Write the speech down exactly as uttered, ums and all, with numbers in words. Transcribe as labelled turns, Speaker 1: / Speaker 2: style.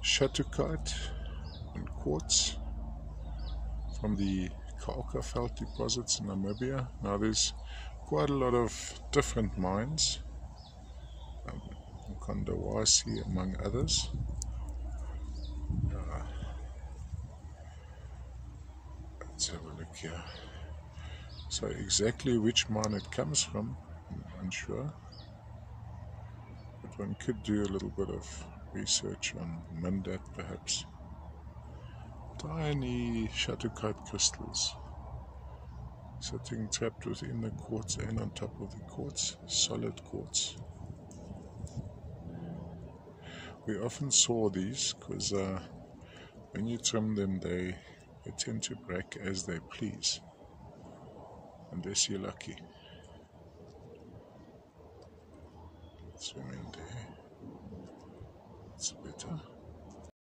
Speaker 1: Shattuckite and quartz from the Ka'okaveld deposits in Namibia. Now there's quite a lot of different mines, um, Mkondawasi among others. Uh, let's have a look here. So exactly which mine it comes from, I'm unsure, but one could do a little bit of research on Mundat perhaps. Tiny Shattuckite crystals sitting trapped within the quartz and on top of the quartz, solid quartz. We often saw these because uh, when you trim them they, they tend to break as they please, unless you're lucky. Swimming there, it's better.